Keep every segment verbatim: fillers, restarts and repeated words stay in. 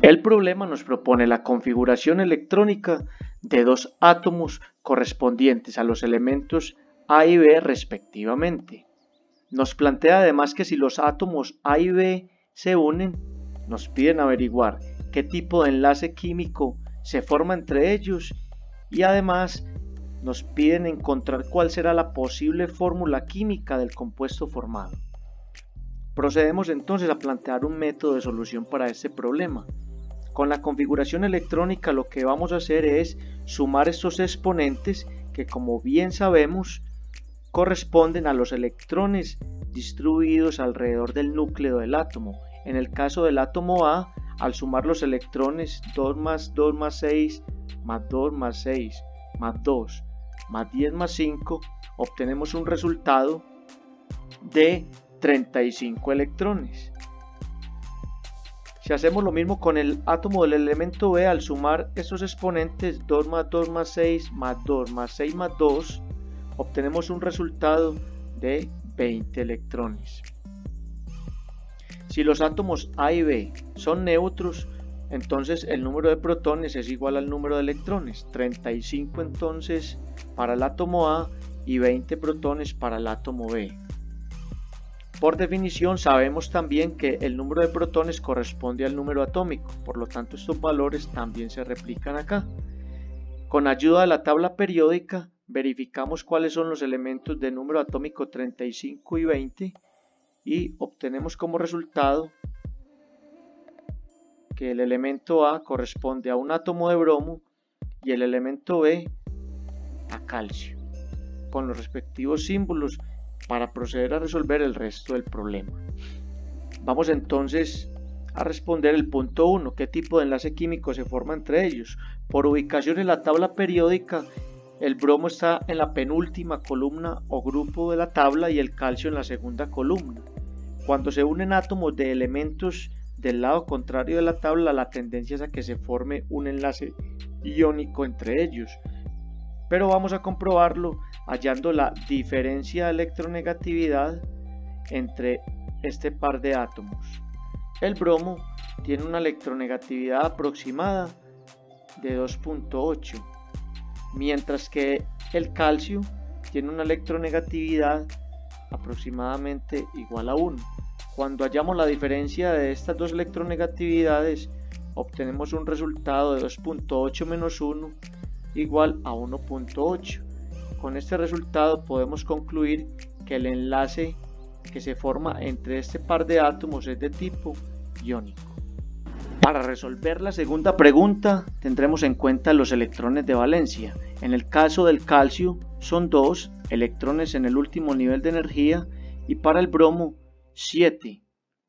El problema nos propone la configuración electrónica de dos átomos correspondientes a los elementos A y B respectivamente. Nos plantea además que si los átomos A y B se unen, nos piden averiguar qué tipo de enlace químico se forma entre ellos y además nos piden encontrar cuál será la posible fórmula química del compuesto formado. Procedemos entonces a plantear un método de solución para este problema. Con la configuración electrónica lo que vamos a hacer es sumar estos exponentes que, como bien sabemos, corresponden a los electrones distribuidos alrededor del núcleo del átomo. En el caso del átomo A, al sumar los electrones dos más dos más seis más dos más seis más dos más diez más cinco, obtenemos un resultado de treinta y cinco electrones. Si hacemos lo mismo con el átomo del elemento B, al sumar estos exponentes dos más dos más seis más dos más seis más dos, obtenemos un resultado de veinte electrones. Si los átomos A y B son neutros, entonces el número de protones es igual al número de electrones, treinta y cinco entonces para el átomo A y veinte protones para el átomo B. Por definición sabemos también que el número de protones corresponde al número atómico, por lo tanto estos valores también se replican acá. Con ayuda de la tabla periódica verificamos cuáles son los elementos de número atómico treinta y cinco y veinte y obtenemos como resultado que el elemento A corresponde a un átomo de bromo y el elemento B a calcio, con los respectivos símbolos para proceder a resolver el resto del problema. Vamos entonces a responder el punto uno, ¿qué tipo de enlace químico se forma entre ellos? Por ubicación en la tabla periódica, el bromo está en la penúltima columna o grupo de la tabla y el calcio en la segunda columna. Cuando se unen átomos de elementos del lado contrario de la tabla, la tendencia es a que se forme un enlace iónico entre ellos, pero vamos a comprobarlo hallando la diferencia de electronegatividad entre este par de átomos. El bromo tiene una electronegatividad aproximada de dos punto ocho, mientras que el calcio tiene una electronegatividad aproximadamente igual a uno. Cuando hallamos la diferencia de estas dos electronegatividades, obtenemos un resultado de dos punto ocho menos uno igual a uno punto ocho. Con este resultado podemos concluir que el enlace que se forma entre este par de átomos es de tipo iónico. Para resolver la segunda pregunta tendremos en cuenta los electrones de valencia. En el caso del calcio son dos electrones en el último nivel de energía y para el bromo siete.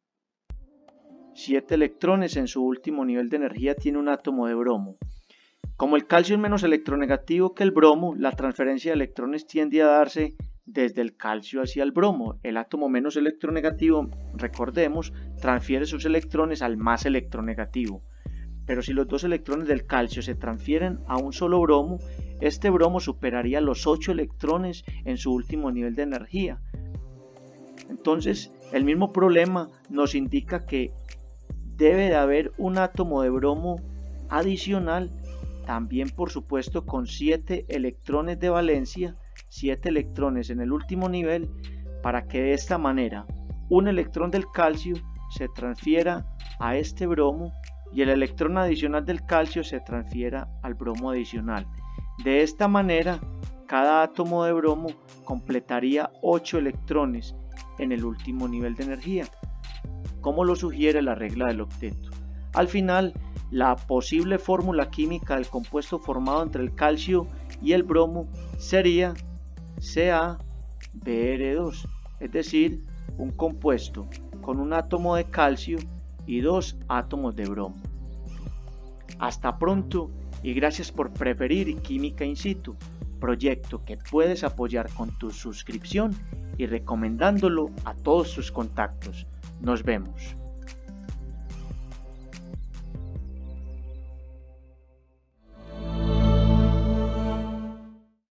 siete electrones en su último nivel de energía tiene un átomo de bromo. Como el calcio es menos electronegativo que el bromo, la transferencia de electrones tiende a darse desde el calcio hacia el bromo. El átomo menos electronegativo, recordemos, transfiere sus electrones al más electronegativo. Pero si los dos electrones del calcio se transfieren a un solo bromo, este bromo superaría los ocho electrones en su último nivel de energía. Entonces, el mismo problema nos indica que debe de haber un átomo de bromo adicional, también por supuesto con siete electrones de valencia, siete electrones en el último nivel, para que de esta manera un electrón del calcio se transfiera a este bromo y el electrón adicional del calcio se transfiera al bromo adicional. De esta manera, cada átomo de bromo completaría ocho electrones en el último nivel de energía, como lo sugiere la regla del octeto. Al final, la posible fórmula química del compuesto formado entre el calcio y el bromo sería C A B R dos, es decir, un compuesto con un átomo de calcio y dos átomos de bromo. Hasta pronto y gracias por preferir Química In Situ, proyecto que puedes apoyar con tu suscripción y recomendándolo a todos tus contactos. Nos vemos.